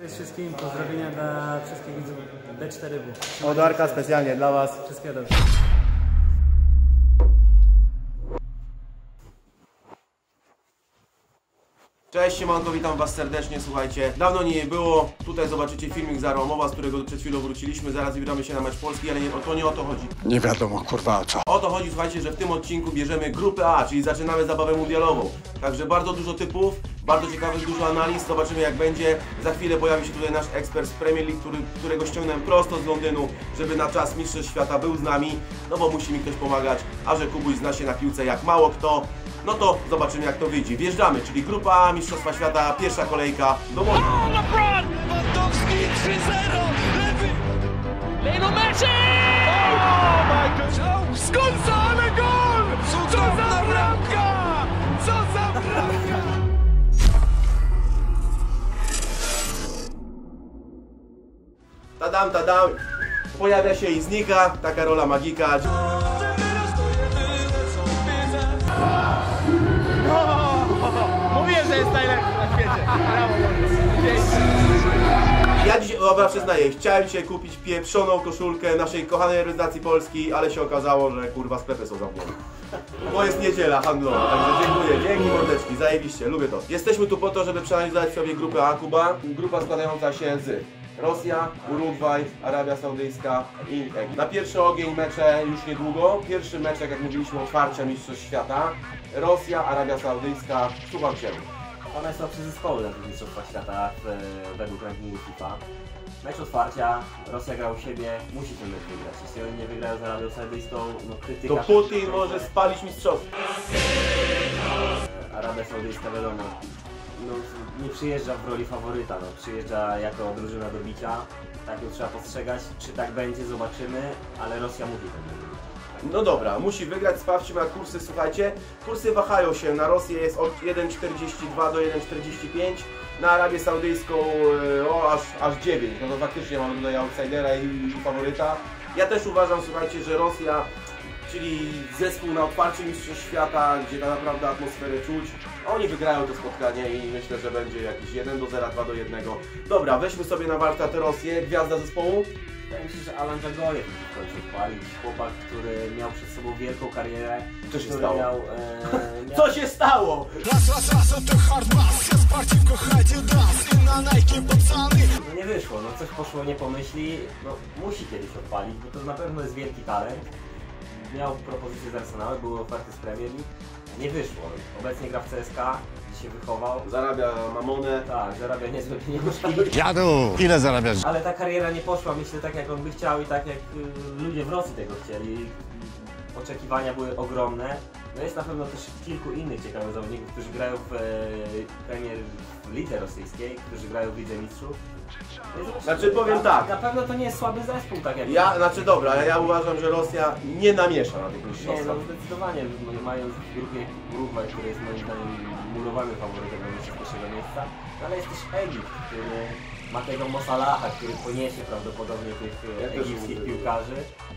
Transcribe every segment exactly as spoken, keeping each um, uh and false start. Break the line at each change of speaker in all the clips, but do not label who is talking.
Cześć wszystkim, pozdrowienia dla wszystkich widzów D cztery W.
Od Arka specjalnie dla Was.
Wszystkiego dobrze.
Cześć, siemanko, witam Was serdecznie, słuchajcie, dawno nie było, tutaj zobaczycie filmik z Aromowa, z którego przed chwilą wróciliśmy, zaraz wybieramy się na mecz Polski, ale nie, to nie o to chodzi.
Nie wiadomo, kurwa, o co.
O to chodzi, słuchajcie, że w tym odcinku bierzemy grupę A, czyli zaczynamy zabawę mundialową. Także bardzo dużo typów, bardzo ciekawych, dużo analiz, zobaczymy jak będzie. Za chwilę pojawi się tutaj nasz ekspert z Premier League, który, którego ściągnąłem prosto z Londynu, żeby na czas Mistrzostw Świata był z nami, no bo musi mi ktoś pomagać, a że Kubuś zna się na piłce jak mało kto. No to zobaczymy jak to wyjdzie. Wjeżdżamy, czyli grupa A, Mistrzostwa Świata, pierwsza kolejka do Monaco.
O, LeBron! Lewandowski trzy zero! Lewy! Lionel Messi! O, Michael! Skolca, ale gol! Co za bramka! Co za bramka!
Tadam, tadam. Pojawia się i znika, taka rola magika.
Mówię, że jest najlepszy na świecie. Brawo,
Ja dzisiaj, dobra, przyznaję, chciałem dzisiaj kupić pieprzoną koszulkę naszej kochanej reprezentacji Polski, ale się okazało, że kurwa sklepy są zamknięte. Bo jest niedziela handlowa, także dziękuję, dzięki mordeczki, zajebiście, lubię to. Jesteśmy tu po to, żeby przeanalizować sobie grupę A, Kuba. Grupa składająca się z Rosja, Urugwaj, Arabia Saudyjska i Egipt. Na pierwszy ogień mecze już niedługo. Pierwszy meczek, jak mówiliśmy, otwarcia Mistrzostw Świata. Rosja, Arabia Saudyjska, słucham Cię.
One jest najsłabszy zespoły na tych Mistrzostwach Świata w, według rankingu FIFA. Mecz otwarcia, Rosja gra u siebie, musi ten mecz wygrać. Jeśli oni nie wygrają z Arabią Saudyjską, no krytyka...
To Putin może spalić mistrzostwo.
Arabia Saudyjska, wiadomo, no, nie przyjeżdża w roli faworyta, no, przyjeżdża jako drużyna do bicia. Tak ją trzeba postrzegać, czy tak będzie, zobaczymy, ale Rosja musi ten mecz wygrać.
No dobra, musi wygrać, sprawdźmy na kursy, słuchajcie. Kursy wahają się, na Rosję jest od jeden czterdzieści dwa do jeden czterdzieści pięć, na Arabię Saudyjską o, aż, aż dziewięć, no to faktycznie mamy tutaj outsidera i, i faworyta. Ja też uważam, słuchajcie, że Rosja, czyli zespół na otwarcie Mistrzostw Świata, gdzie tak naprawdę atmosferę czuć, oni wygrają to spotkanie i myślę, że będzie jakiś jeden do zera, dwa do jednego. Dobra, weźmy sobie na warsztat Rosję, gwiazda zespołu.
Wydaje mi się, że Alan Dżagojew musi w końcu chwalić. Chłopak, który miał przed sobą wielką karierę.
Co się
który
stało?
Miał, e, miał...
Co się stało?
Raz, raz, raz, to hardmas, ja sparcie kochajcie das i na Nike pacany.
No nie wyszło, no coś poszło nie pomyśli, no musi kiedyś odpalić, bo to na pewno jest wielki talent. Miał propozycje z Arsenalu, były oferty z Premier League, nie wyszło. Obecnie gra w C S K, gdzie się wychował.
Zarabia mamonę.
Tak, zarabia niezłe pieniążki.
Jadu, ile zarabiasz?
Ale ta kariera nie poszła, myślę, tak jak on by chciał i tak jak y, ludzie w Rosji tego chcieli. Oczekiwania były ogromne. No jest na pewno też kilku innych ciekawych zawodników, którzy grają w e, Premier w lidze rosyjskiej, którzy grają w Lidze Mistrzów. Więc
Znaczy powiem
na,
tak.
Na pewno to nie jest słaby zespół, tak jak...
Ja, znaczy dobra, ale ja uważam, że Rosja nie namiesza na tych
Nie,
mistrzostwach.
no zdecydowanie, no, mając w grupie Urugwaj, który jest moim zdaniem murowanym faworytem do pierwszego miejsca, no, ale jest też Egipt, który ma tego Mo Salaha, który poniesie prawdopodobnie tych
Ja
egipskich
też
piłkarzy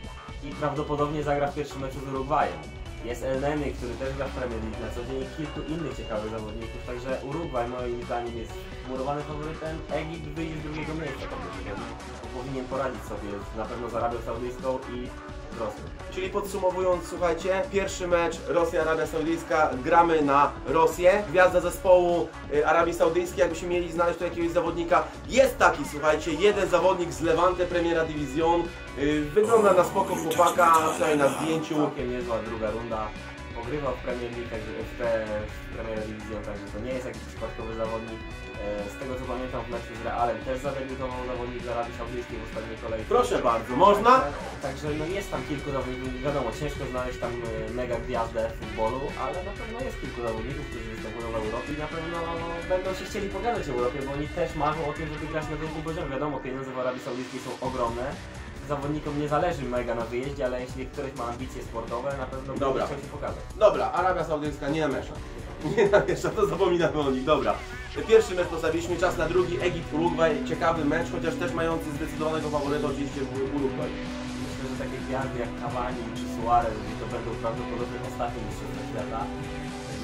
i prawdopodobnie zagra w pierwszym meczu z Urugwajem. Jest El Neny, który też gra w Premier League na co dzień i kilku innych ciekawych zawodników, także Urugwaj moim zdaniem jest murowanym faworytem, Egipt wyjdzie z drugiego miejsca, powinien poradzić sobie na pewno z Arabią Saudyjską i z Rosją.
Czyli podsumowując, słuchajcie, pierwszy mecz Rosja-Arabia Saudyjska, gramy na Rosję. Gwiazda zespołu y, Arabii Saudyjskiej, jakbyśmy mieli znaleźć tu jakiegoś zawodnika, jest taki, słuchajcie, jeden zawodnik z Levante Primera División, y, wygląda na spoko chłopaka, przynajmniej na zdjęciu.
Całkiem niezła druga runda. Pogrywał w Premier League, także w, te, w Premier Division, także to nie jest jakiś przypadkowy zawodnik. Z tego co pamiętam, w meczu z Realem też zadebiutował zawodnik z Arabii Saudyjskiej w ostatniej kolejce.
Proszę bardzo, można?
Także, także no jest tam kilku zawodników, wiadomo, ciężko znaleźć tam mega gwiazdę w futbolu, ale na pewno jest kilku zawodników, którzy występują w Europie i na pewno no, będą się chcieli pogadać w Europie, bo oni też marzą o tym, żeby grać na wielkim poziomie. Wiadomo, pieniądze w Arabii Saudyjskiej są ogromne. Zawodnikom nie zależy mega na wyjeździe, ale jeśli ktoś ma ambicje sportowe, na pewno będzie chciał się pokazać.
Dobra, Arabia Saudyjska nie namiesza. Nie namiesza, to zapominamy o nich, dobra. Pierwszy mecz postawiliśmy, czas na drugi, Egipt, Urugwaj, ciekawy mecz, chociaż też mający zdecydowanego faworyta oczywiście Urugwaj.
Myślę, że takie gwiazdy jak Cavani czy Suarez, to będą prawdopodobnie ostatnie mistrzostwa świata.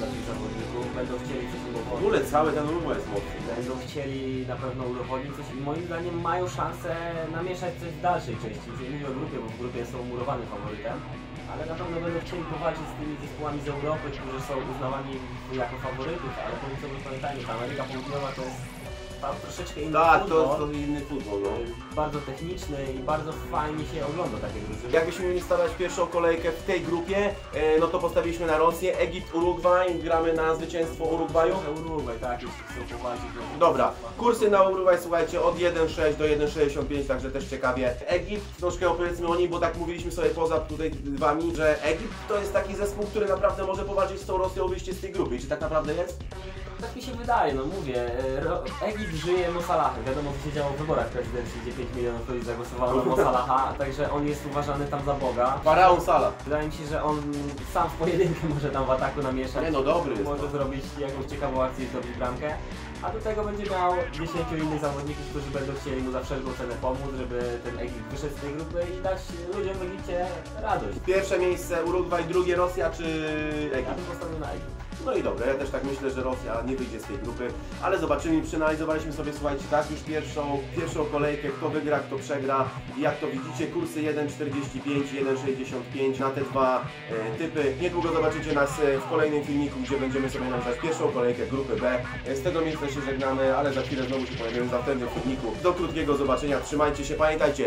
dla tych zawodników, będą chcieli coś
W
udowodnić.
ogóle cały ten Urugwaj jest mocny.
Będą chcieli na pewno udowodnić coś i moim zdaniem mają szansę namieszać coś w dalszej części. Czyli nie mówię o grupie, bo w grupie są murowanym faworytem, ale na pewno będą chcieli powalczyć z tymi zespołami z Europy, którzy są uznawani jako faworytów, ale po co pamiętajmy, ta Ameryka Południowa to jest tam troszeczkę inny
Tak, to,
futbol,
to inny futbol, no.
bardzo techniczny i bardzo fajnie się ogląda takie drużyny.
Jakbyśmy mieli stawiać pierwszą kolejkę w tej grupie, e, no to postawiliśmy na Rosję, Egipt, Urugwaj, gramy na zwycięstwo Urugwaju.
Urugwaj, tak, jeśli chcą powalczyć. to-
Dobra, kursy na Urugwaj, słuchajcie, od jeden przecinek sześć do jeden przecinek sześćdziesiąt pięć, także też ciekawie. Egipt, troszkę opowiedzmy o nim, bo tak mówiliśmy sobie poza tutaj wami, że Egipt to jest taki zespół, który naprawdę może powalczyć z tą Rosją o wyjście z tej grupy. I czy tak naprawdę jest?
Tak mi się wydaje, no mówię, Ro- Egipt żyje Mo Salahem. Wiadomo, co się działo w wyborach prezydenckich, gdzie pięć milionów ludzi zagłosowało na Mo Salaha, także on jest uważany tam za Boga.
Faraon Salah.
Wydaje mi się, że on sam w pojedynkę może tam w ataku namieszać.
Nie no, dobry jest.
Może zrobić jakąś ciekawą akcję i zdobyć bramkę. A do tego będzie miał dziesięciu innych zawodników, którzy będą chcieli mu za wszelką cenę pomóc, żeby ten Egipt wyszedł z tej grupy i dać ludziom w Egipcie radość.
Pierwsze miejsce Urugwaj, drugie Rosja czy
Ja
Egipt?
bym postawił na Egipt.
No i dobra, ja też tak myślę, że Rosja nie wyjdzie z tej grupy, ale zobaczymy, przeanalizowaliśmy sobie, słuchajcie, tak, już pierwszą, pierwszą kolejkę, kto wygra, kto przegra. I jak to widzicie, kursy jeden przecinek czterdzieści pięć, jeden przecinek sześćdziesiąt pięć na te dwa e, typy. Niedługo zobaczycie nas e, w kolejnym filmiku, gdzie będziemy sobie analizować pierwszą kolejkę grupy B. E, z tego miejsca się żegnamy, ale za chwilę znowu się pojawiamy w następnym filmiku. Do krótkiego zobaczenia, trzymajcie się, pamiętajcie,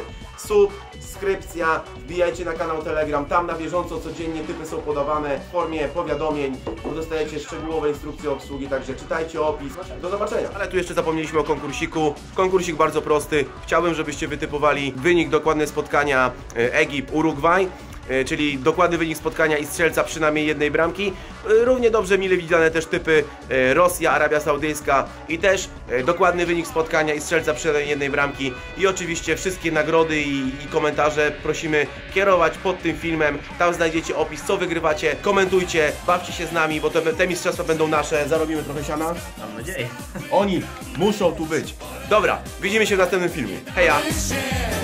subskrypcja, wbijajcie na kanał Telegram, tam na bieżąco codziennie typy są podawane w formie powiadomień, bo dostajecie szczegółowe instrukcje obsługi, także czytajcie opis. Do zobaczenia. Ale tu jeszcze zapomnieliśmy o konkursiku. Konkursik bardzo prosty. Chciałbym, żebyście wytypowali wynik dokładny spotkania Egipt-Urugwaj. Czyli dokładny wynik spotkania i strzelca przynajmniej jednej bramki. Równie dobrze mile widziane też typy Rosja, Arabia Saudyjska i też dokładny wynik spotkania i strzelca przynajmniej jednej bramki. I oczywiście wszystkie nagrody i, i komentarze prosimy kierować pod tym filmem. Tam znajdziecie opis, co wygrywacie. Komentujcie, bawcie się z nami, bo te, te mistrzostwa będą nasze. Zarobimy trochę siana.
Mam nadzieję.
Oni muszą tu być. Dobra, widzimy się w następnym filmie. Heja!
Shit.